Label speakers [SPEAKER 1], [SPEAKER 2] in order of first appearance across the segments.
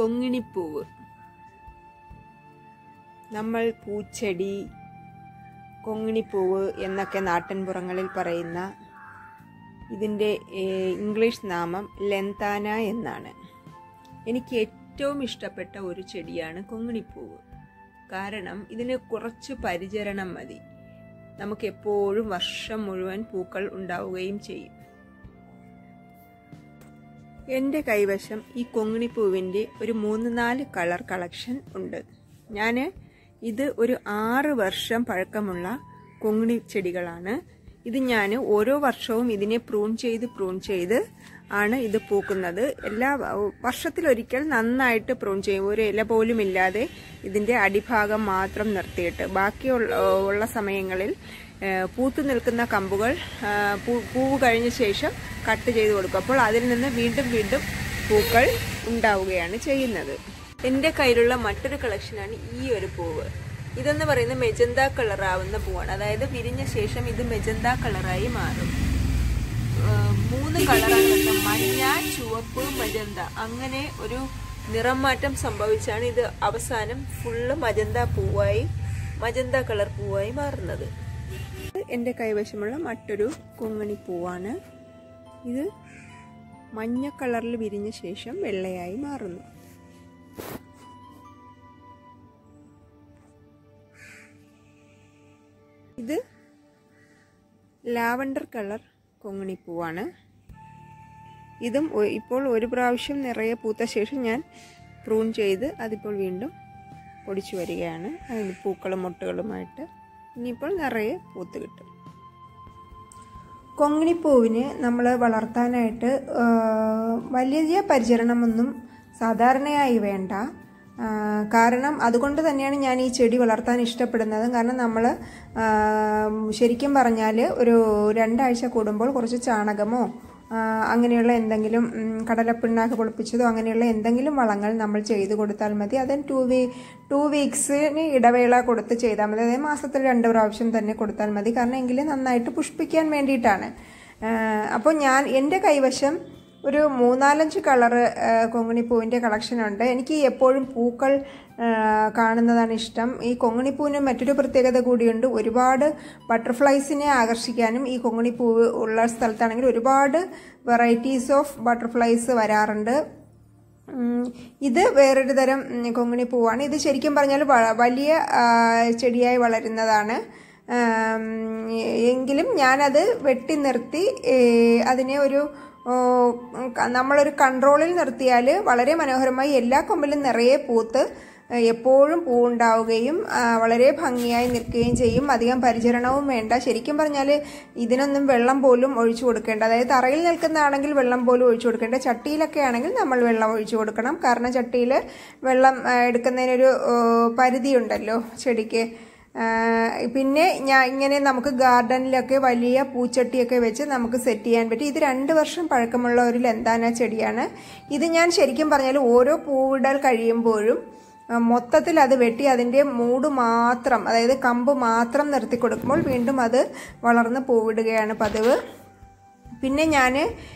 [SPEAKER 1] കൊങ്ങിണിപ്പൂവ്. നമ്മൾ പൂച്ചെടി, കൊങ്ങിണിപ്പൂവ് എന്നൊക്കെ നാട്ടിൻപുറങ്ങളിൽ പറയുന്ന ഇതിൻ്റെ ഇംഗ്ലീഷ് നാമം ലന്താന എന്നാണ്. എനിക്ക് ഏറ്റവും ഇഷ്ടപ്പെട്ട ഒരു ചെടിയാണ് കൊങ്ങിണിപ്പൂവ്. കാരണം ഇതിന് കുറച്ച് പരിചരണം മതി, നമുക്ക് എപ്പോഴും വർഷം മുഴുവൻ പൂക്കൾ ഉണ്ടാവുകയും ചെയ്യും. എൻ്റെ കൈവശം ഈ കൊങ്ങിണിപ്പൂവിൻ്റെ ഒരു 3-4 കളർ കളക്ഷൻ ഉണ്ട്. ഞാൻ ഇത് ഒരു 6 വർഷം പഴക്കമുള്ള കൊങ്ങിണി ചെടികളാണ്. ഇത് ഞാൻ ഓരോ വർഷവും ഇതിനെ പ്രൂൺ ചെയ്ത് ആണ് ഇത് പൂക്കുന്നത്. എല്ലാ വർഷത്തിലൊരിക്കൽ നന്നായിട്ട് പ്രൂൺ ചെയ്യും, ഒരു ഇല പോലും ഇല്ലാതെ ഇതിൻ്റെ അടിഭാഗം മാത്രം നിർത്തിയിട്ട് ബാക്കിയുള്ള സമയങ്ങളിൽ പൂത്തു നിൽക്കുന്ന കമ്പുകൾ പൂവ് കഴിഞ്ഞ ശേഷം കട്ട് ചെയ്ത് കൊടുക്കും. അപ്പോൾ അതിൽ നിന്ന് വീണ്ടും പൂക്കൾ ഉണ്ടാവുകയാണ് ചെയ്യുന്നത്. എൻ്റെ കയ്യിലുള്ള മറ്റൊരു കളക്ഷനാണ് ഈ ഒരു പൂവ്. ഇതെന്ന് പറയുന്നത് മെജന്ത കളറാവുന്ന പൂവാണ്. അതായത് വിരിഞ്ഞ ശേഷം ഇത് മെജന്ത കളറായി മാറും. 3 കളറാണ് വരുന്നത്, മഞ്ഞ, ചുവപ്പ്, മജന്ത. അങ്ങനെ ഒരു നിറം മാറ്റം സംഭവിച്ചാണ് ഇത് അവസാനം ഫുള്ള് മജന്ത കളർ പൂവായി മാറുന്നത്. എൻ്റെ കൈവശമുള്ള മറ്റൊരു കൊങ്ങിണി പൂവാണ്. ഇത് മഞ്ഞ കളറിൽ വിരിഞ്ഞ ശേഷം വെള്ളയായി മാറുന്നു. ഇത് ലാവണ്ടർ കളർ കൊങ്ങിണിപ്പൂവാണ്. ഇതും ഇപ്പോൾ ഒരു പ്രാവശ്യം നിറയെ പൂത്ത ശേഷം ഞാൻ പ്രൂൺ ചെയ്ത് അതിപ്പോൾ വീണ്ടും പൊടിച്ചു വരികയാണ്. അതിന് പൂക്കളും മുട്ടുകളുമായിട്ട് ഇനിയിപ്പോൾ നിറയെ പൂത്ത് കിട്ടും. കൊങ്ങിണിപ്പൂവിന് നമ്മൾ വളർത്താനായിട്ട് വലിയ പരിചരണമൊന്നും സാധാരണയായി വേണ്ട. കാരണം അതുകൊണ്ട് തന്നെയാണ് ഞാൻ ഈ ചെടി വളർത്താൻ ഇഷ്ടപ്പെടുന്നത്. കാരണം നമ്മൾ ശരിക്കും പറഞ്ഞാൽ ഒരു 2 ആഴ്ച കൂടുമ്പോൾ കുറച്ച് ചാണകമോ അങ്ങനെയുള്ള എന്തെങ്കിലും കടലപ്പിണ്ണാക്ക് പൊളിപ്പിച്ചതോ അങ്ങനെയുള്ള എന്തെങ്കിലും വളങ്ങൾ നമ്മൾ ചെയ്ത് കൊടുത്താൽ മതി. അതിന് 2 വീക്സിന് ഇടവേള കൊടുത്ത് ചെയ്താൽ മതി. അതായത് മാസത്തിൽ 2 പ്രാവശ്യം തന്നെ കൊടുത്താൽ മതി. കാരണം എങ്കിലും നന്നായിട്ട് പുഷ്പിക്കാൻ വേണ്ടിയിട്ടാണ്. അപ്പോൾ എൻ്റെ കൈവശം ഒരു 3-4 കളറ് കൊങ്ങിണിപ്പൂവിൻ്റെ കളക്ഷനുണ്ട്. എനിക്ക് എപ്പോഴും പൂക്കൾ കാണുന്നതാണ് ഇഷ്ടം. ഈ കൊങ്ങിണിപ്പൂവിന് മറ്റൊരു പ്രത്യേകത കൂടിയുണ്ട്. ഒരുപാട് ബട്ടർഫ്ലൈസിനെ ആകർഷിക്കാനും ഈ കൊങ്ങിണിപ്പൂവ് ഉള്ള സ്ഥലത്താണെങ്കിൽ ഒരുപാട് വെറൈറ്റീസ് ഓഫ് ബട്ടർഫ്ലൈസ് വരാറുണ്ട്. ഇത് വേറൊരു തരം കൊങ്ങിണിപ്പൂവാണ്. ഇത് ശരിക്കും പറഞ്ഞാൽ വലിയ ചെടിയായി വളരുന്നതാണ്. എങ്കിലും ഞാനത് വെട്ടി നിർത്തി അതിനെ നമ്മളൊരു കൺട്രോളിൽ നിർത്തിയാൽ വളരെ മനോഹരമായി എല്ലാ കൊമ്പിലും നിറയെ പൂത്ത് എപ്പോഴും പൂവുണ്ടാവുകയും വളരെ ഭംഗിയായി നിൽക്കുകയും ചെയ്യും. അധികം പരിചരണവും വേണ്ട. ശരിക്കും പറഞ്ഞാൽ ഇതിനൊന്നും വെള്ളം പോലും ഒഴിച്ചു കൊടുക്കേണ്ട. അതായത് തറയിൽ നിൽക്കുന്നതാണെങ്കിൽ വെള്ളം പോലും ഒഴിച്ചു കൊടുക്കേണ്ട. ചട്ടിയിലൊക്കെ ആണെങ്കിൽ നമ്മൾ വെള്ളം ഒഴിച്ചു കൊടുക്കണം. കാരണം ചട്ടിയിൽ വെള്ളം എടുക്കുന്നതിനൊരു പരിധിയുണ്ടല്ലോ ചെടിക്ക്. പിന്നെ ഇങ്ങനെ നമുക്ക് ഗാർഡനിലൊക്കെ വലിയ പൂച്ചട്ടിയൊക്കെ വെച്ച് നമുക്ക് സെറ്റ് ചെയ്യാൻ പറ്റും. ഇത് 2 വർഷം പഴക്കമുള്ള ഒരു ലന്താന ചെടിയാണ്. ഇത് ഞാൻ ശരിക്കും പറഞ്ഞാൽ ഓരോ പൂവിടൽ കഴിയുമ്പോഴും മൊത്തത്തിൽ അത് വെട്ടി അതിൻ്റെ മൂട് മാത്രം, അതായത് കമ്പ് മാത്രം നിർത്തി കൊടുക്കുമ്പോൾ വീണ്ടും അത് വളർന്ന് പൂവിടുകയാണ് പതിവ്. പിന്നെ ഞാൻ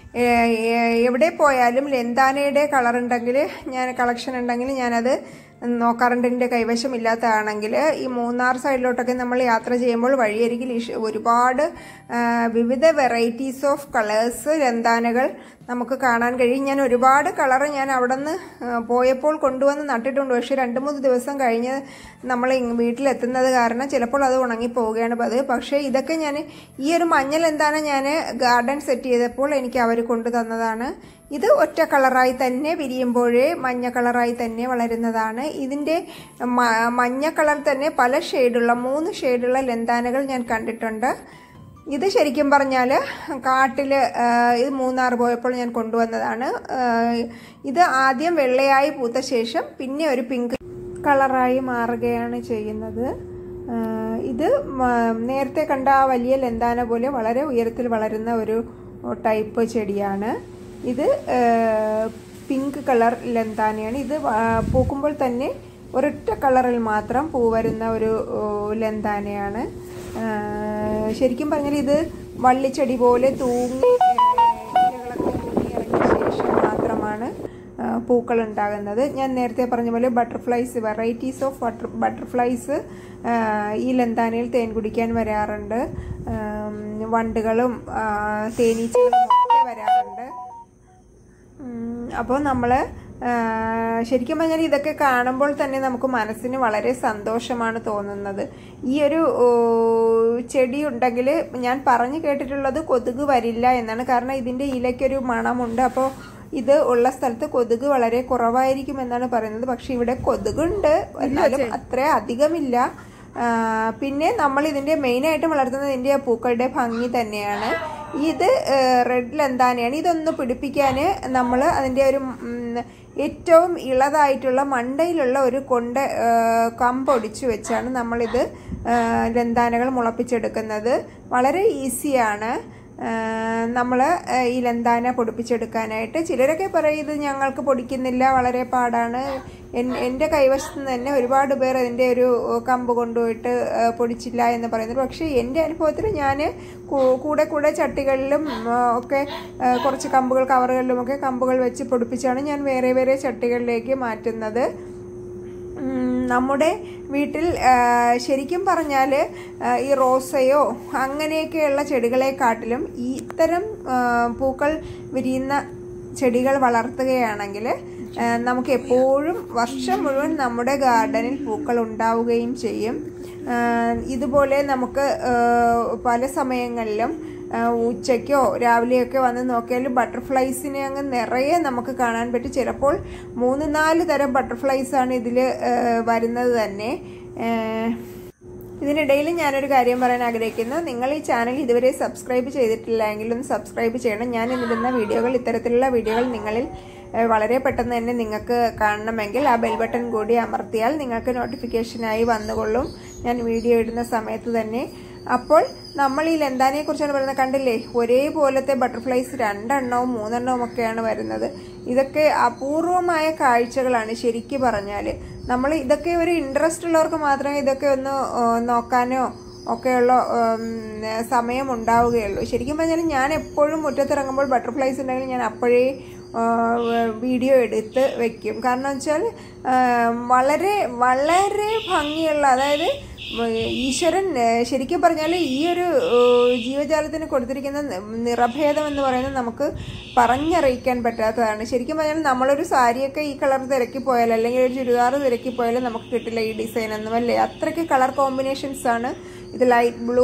[SPEAKER 1] എവിടെ പോയാലും ലന്താനയുടെ കളക്ഷൻ ഉണ്ടെങ്കിൽ ഞാനത് നോക്കാറുണ്ട്. എൻ്റെ കൈവശം ഇല്ലാത്തതാണെങ്കിൽ ഈ മൂന്നാർ സൈഡിലോട്ടൊക്കെ നമ്മൾ യാത്ര ചെയ്യുമ്പോൾ വഴിയരികിൽ ഒരുപാട് വിവിധ വെറൈറ്റീസ് ഓഫ് കളേഴ്സ് ലന്താനകൾ നമുക്ക് കാണാൻ കഴിയും. ഞാൻ ഒരുപാട് കളറ് ഞാൻ അവിടെ നിന്ന് പോയപ്പോൾ കൊണ്ടുവന്ന് നട്ടിട്ടുണ്ട്. പക്ഷേ 2-3 ദിവസം കഴിഞ്ഞ് നമ്മൾ വീട്ടിലെത്തുന്നത് കാരണം ചിലപ്പോൾ അത് ഉണങ്ങിപ്പോവുകയാണ് പതിവ്. പക്ഷേ ഇതൊക്കെ ഈ ഒരു മഞ്ഞ ലന്താന ഞാൻ ഗാർഡൻ സെറ്റ് ചെയ്തപ്പോൾ എനിക്ക് അവർ കൊണ്ടു തന്നതാണ്. ഇത് ഒറ്റ കളറായി തന്നെ വിരിയുമ്പോഴേ മഞ്ഞ കളറായി തന്നെ വളരുന്നതാണ്. ഇതിൻ്റെ മഞ്ഞ കളർ തന്നെ പല 3 ഷെയ്ഡുള്ള ലന്താനകൾ ഞാൻ കണ്ടിട്ടുണ്ട്. ഇത് ശരിക്കും പറഞ്ഞാൽ കാട്ടിൽ ഇത് മൂന്നാർ പോയപ്പോൾ ഞാൻ കൊണ്ടുവന്നതാണ്. ഇത് ആദ്യം വെള്ളയായി പൂത്ത ശേഷം പിന്നെ ഒരു പിങ്ക് കളറായി മാറുകയാണ് ചെയ്യുന്നത്. ഇത് നേരത്തെ കണ്ട ആ വലിയ ലന്താന പോലെ വളരെ ഉയരത്തിൽ വളരുന്ന ഒരു ടൈപ്പ് ചെടിയാണ്. ഇത് പിങ്ക് കളർ ലന്താനയാണ്. ഇത് പൂക്കുമ്പോൾ തന്നെ ഒരൊറ്റ കളറിൽ മാത്രം പൂ വരുന്ന ഒരു ലന്താനയാണ്. ശരിക്കും പറഞ്ഞാൽ ഇത് വള്ളിച്ചെടി പോലെ തൂങ്ങി ഇലകളൊക്കെ തൂങ്ങി ഇറങ്ങിയ ശേഷം മാത്രമാണ് പൂക്കൾ ഉണ്ടാകുന്നത്. ഞാൻ നേരത്തെ പറഞ്ഞ പോലെ ബട്ടർഫ്ലൈസ്, വെറൈറ്റീസ് ഓഫ് ബട്ടർഫ്ലൈസ് ഈ ലന്താനയിൽ തേൻ കുടിക്കാൻ വരാറുണ്ട്. വണ്ടുകളും തേനീച്ചകളും ഒക്കെ വരാറുണ്ട്. അപ്പോൾ നമ്മൾ ശരിക്കും പറഞ്ഞാൽ ഇതൊക്കെ കാണുമ്പോൾ തന്നെ നമുക്ക് മനസ്സിന് വളരെ സന്തോഷമാണ് തോന്നുന്നത്. ഈ ഒരു ചെടി ഉണ്ടെങ്കിൽ ഞാൻ പറഞ്ഞു കേട്ടിട്ടുള്ളത് കൊതുക് വരില്ല എന്നാണ്. കാരണം ഇതിൻ്റെ ഇലയ്ക്കൊരു മണമുണ്ട്. അപ്പോൾ ഇത് ഉള്ള സ്ഥലത്ത് കൊതുക് വളരെ കുറവായിരിക്കും എന്നാണ് പറയുന്നത്. പക്ഷെ ഇവിടെ കൊതുകുണ്ട്, എന്നാലും അത്ര അധികമില്ല. പിന്നെ നമ്മൾ ഇതിൻ്റെ മെയിനായിട്ട് വളർത്തുന്നത് ഇതിൻ്റെ പൂക്കളുടെ ഭംഗി തന്നെയാണ്. ഇത് റെഡ് ലന്താനയാണ്. ഇതൊന്ന് പിടിപ്പിക്കാൻ നമ്മൾ അതിൻ്റെ ഒരു ഏറ്റവും ഇളതായിട്ടുള്ള മണ്ടയിലുള്ള ഒരു കമ്പൊടിച്ചു വെച്ചാണ് നമ്മളിത് ലന്താനകൾ മുളപ്പിച്ചെടുക്കുന്നത്. വളരെ ഈസിയാണ് നമ്മൾ ഈ ലന്താന പൊടിപ്പിച്ചെടുക്കാനായിട്ട്. ചിലരൊക്കെ പറയും ഇത് ഞങ്ങൾക്ക് പൊടിക്കുന്നില്ല, വളരെ പാടാണ്. എൻ്റെ കൈവശത്ത് നിന്ന് തന്നെ ഒരുപാട് പേർ അതിൻ്റെ ഒരു കമ്പ് കൊണ്ടുപോയിട്ട് പൊടിച്ചില്ല എന്ന് പറയുന്നത്. പക്ഷേ എൻ്റെ അനുഭവത്തിൽ ഞാൻ കൂടെ ചട്ടികളിലും ഒക്കെ കുറച്ച് കമ്പുകൾ, കവറുകളിലുമൊക്കെ കമ്പുകൾ വെച്ച് പൊടിപ്പിച്ചാണ് ഞാൻ വേറെ ചട്ടികളിലേക്ക് മാറ്റുന്നത്. നമ്മുടെ വീട്ടിൽ ശരിക്കും പറഞ്ഞാൽ ഈ റോസയോ അങ്ങനെയൊക്കെയുള്ള ചെടികളെക്കാട്ടിലും ഈ ഇത്തരം പൂക്കൾ വിരിയുന്ന ചെടികൾ വളർത്തുകയാണെങ്കിൽ നമുക്ക് എപ്പോഴും വർഷം മുഴുവൻ നമ്മുടെ ഗാർഡനിൽ പൂക്കൾ ഉണ്ടാവുകയും ചെയ്യും. ഇതുപോലെ നമുക്ക് പല സമയങ്ങളിലും ഉച്ചയ്ക്കോ രാവിലെയൊക്കെ വന്ന് നോക്കിയാലും ബട്ടർഫ്ലൈസിനെ അങ്ങ് നിറയെ നമുക്ക് കാണാൻ പറ്റും. ചിലപ്പോൾ 3-4 തരം ബട്ടർഫ്ലൈസാണ് ഇതിൽ വരുന്നത് തന്നെ. ഇതിനിടയിൽ ഞാനൊരു കാര്യം പറയാൻ ആഗ്രഹിക്കുന്നു. നിങ്ങൾ ഈ ചാനൽ ഇതുവരെ സബ്സ്ക്രൈബ് ചെയ്തിട്ടില്ലെങ്കിൽ ഒന്ന് സബ്സ്ക്രൈബ് ചെയ്യണം. ഞാൻ ഇടുന്ന വീഡിയോകൾ, ഇത്തരത്തിലുള്ള വീഡിയോകൾ നിങ്ങളിൽ വളരെ പെട്ടെന്ന് തന്നെ നിങ്ങൾക്ക് കാണണമെങ്കിൽ ആ ബെൽ ബട്ടൺ കൂടി അമർത്തിയാൽ നിങ്ങൾക്ക് നോട്ടിഫിക്കേഷനായി വന്നുകൊള്ളും ഞാൻ വീഡിയോ ഇടുന്ന സമയത്ത് തന്നെ. അപ്പോൾ നമ്മൾ ഈ ലന്താനയെ കുറിച്ചാണ് പറയുന്നത്. കണ്ടില്ലേ, ഒരേപോലത്തെ ബട്ടർഫ്ലൈസ് 2 എണ്ണവും 3 എണ്ണവും ഒക്കെയാണ് വരുന്നത്. ഇതൊക്കെ അപൂർവമായ കാഴ്ചകളാണ് ശരിക്കും പറഞ്ഞാൽ. നമ്മൾ ഇതൊക്കെ ഒരു ഇൻട്രസ്റ്റ് ഉള്ളവർക്ക് മാത്രമേ ഇതൊക്കെ ഒന്ന് നോക്കാനോ ഒക്കെയുള്ള സമയം ഉണ്ടാവുകയുള്ളൂ. ശരിക്കും പറഞ്ഞാൽ ഞാൻ എപ്പോഴും മുറ്റത്തിറങ്ങുമ്പോൾ ബട്ടർഫ്ലൈസ് ഉണ്ടെങ്കിൽ ഞാൻ അപ്പോഴേ വീഡിയോ എടുത്ത് വെക്കും. കാരണം വെച്ചാൽ വളരെ വളരെ ഭംഗിയുള്ള, അതായത് ഈശ്വരൻ ശരിക്കും പറഞ്ഞാൽ ഈ ഒരു ജീവജാലത്തിന് കൊടുത്തിരിക്കുന്ന നിറഭേദം എന്ന് പറയുന്നത് നമുക്ക് പറഞ്ഞറിയിക്കാൻ പറ്റാത്തതാണ്. ശരിക്കും പറഞ്ഞാൽ നമ്മളൊരു സാരിയൊക്കെ ഈ കളർ തിരക്കിപ്പോയാൽ, അല്ലെങ്കിൽ ഒരു ചുരിദാർ തിരക്കിപ്പോയാലും നമുക്ക് കിട്ടില്ല ഈ ഡിസൈൻ ഒന്നും, അല്ലേ? അത്രയ്ക്ക് കളർ കോമ്പിനേഷൻസ് ആണ്. ഇത് ലൈറ്റ് ബ്ലൂ,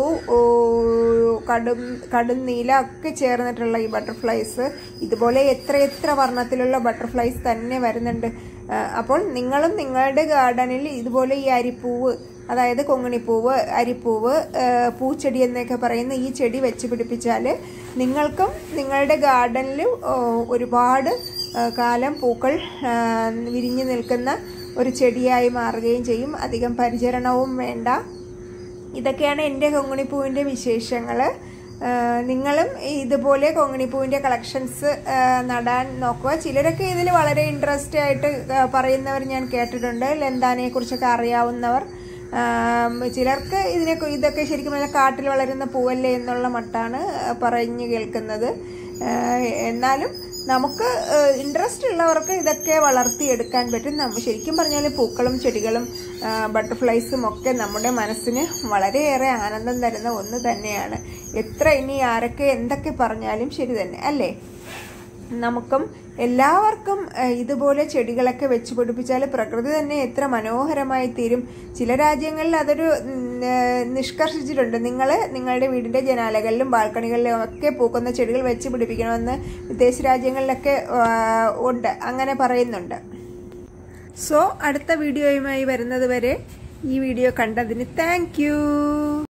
[SPEAKER 1] കടും നീല ഒക്കെ ചേർന്നിട്ടുള്ള ഈ ബട്ടർഫ്ലൈസ്. ഇതുപോലെ എത്ര വർണ്ണത്തിലുള്ള ബട്ടർഫ്ലൈസ് തന്നെ വരുന്നുണ്ട്. അപ്പോൾ നിങ്ങളും നിങ്ങളുടെ ഗാർഡനിൽ ഇതുപോലെ ഈ അരിപ്പൂവ്, അതായത് കൊങ്ങിണിപ്പൂവ്, അരിപ്പൂവ്, പൂച്ചെടി എന്നൊക്കെ പറയുന്ന ഈ ചെടി വെച്ച് പിടിപ്പിച്ചാൽ നിങ്ങൾക്കും നിങ്ങളുടെ ഗാർഡനിൽ ഒരുപാട് കാലം പൂക്കൾ വിരിഞ്ഞു നിൽക്കുന്ന ഒരു ചെടിയായി മാറുകയും ചെയ്യും. അധികം പരിചരണവും വേണ്ട. ഇതൊക്കെയാണ് എൻ്റെ കൊങ്ങിണിപ്പൂവിൻ്റെ വിശേഷങ്ങൾ. നിങ്ങളും ഇതുപോലെ കൊങ്ങിണിപ്പൂവിൻ്റെ കളക്ഷൻസ് നടാൻ നോക്കുക. ചിലരൊക്കെ ഇതിൽ വളരെ ഇൻട്രസ്റ്റ് ആയിട്ട് പറയുന്നവർ ഞാൻ കേട്ടിട്ടുണ്ട്, ലന്താനയെക്കുറിച്ചൊക്കെ അറിയാവുന്നവർ. ചിലർക്ക് ഇതൊക്കെ ശരിക്കും പറഞ്ഞാൽ കാട്ടിൽ വളരുന്ന പൂവല്ലേ എന്നുള്ള മട്ടാണ് പറഞ്ഞു കേൾക്കുന്നത്. എന്നാലും നമുക്ക് ഇൻട്രസ്റ്റ് ഉള്ളവർക്ക് ഇതൊക്കെ വളർത്തിയെടുക്കാൻ പറ്റും. ശരിക്കും പറഞ്ഞാൽ പൂക്കളും ചെടികളും ബട്ടർഫ്ലൈസും ഒക്കെ നമ്മുടെ മനസ്സിന് വളരെയേറെ ആനന്ദം തരുന്ന ഒന്ന് തന്നെയാണ്. എത്ര ഇനി ആരൊക്കെ എന്തൊക്കെ പറഞ്ഞാലും ശരി തന്നെ, അല്ലേ? നമുക്കും എല്ലാവർക്കും ഇതുപോലെ ചെടികളൊക്കെ വെച്ച് പിടിപ്പിച്ചാൽ പ്രകൃതി തന്നെ എത്ര മനോഹരമായി തീരും. ചില രാജ്യങ്ങളിൽ അതൊരു നിഷ്കർഷിച്ചിട്ടുണ്ട്. നിങ്ങളുടെ വീടിൻ്റെ ജനാലകളിലും ബാൽക്കണികളിലും ഒക്കെ പൂക്കുന്ന ചെടികൾ വെച്ച് പിടിപ്പിക്കണമെന്ന് വിദേശ രാജ്യങ്ങളിലൊക്കെ ഉണ്ട്, അങ്ങനെ പറയുന്നുണ്ട്. സോ അടുത്ത വീഡിയോയുമായി വരുന്നത് വരെ ഈ വീഡിയോ കണ്ടതിന് താങ്ക് യു.